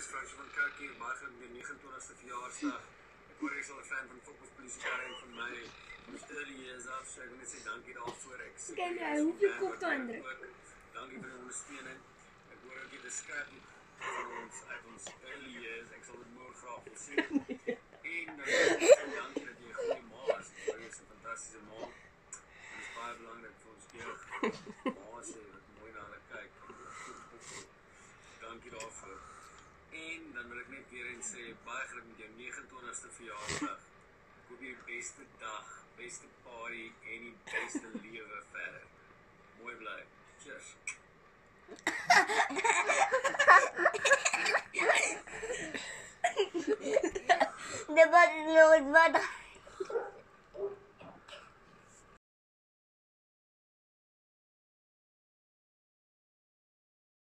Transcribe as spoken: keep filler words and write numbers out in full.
is Francois van Coke hier, baie geluk met die negenentwintigste verjaarsdag. Ek hoor jy sal 'n fan van Fokus Politiekar en van my early years af, so ek wil net sê dankie daarvoor. Ek sê Kijk nou, hoeveel kop te André. Dankie vir die ondersteuning. Ek hoor ook jy die skryfboek van ons uit ons early years. Ek sal dit môre graag wil sien. En dan dankie dat jy 'n goeie ma is. Jy is 'n fantastiese ma. Dit is baie belangrik vir ons jeug. Ma sê wat mooi na hulle kyk. Dankie daarvoor. En dan wil ek net weer eens sê baie geluk met jou negenentwintigste verjaarsdag. Ek hoop jy die beste dag, beste party en die beste lewe verder. Mooi bly. Cheers. Dapat nooit wat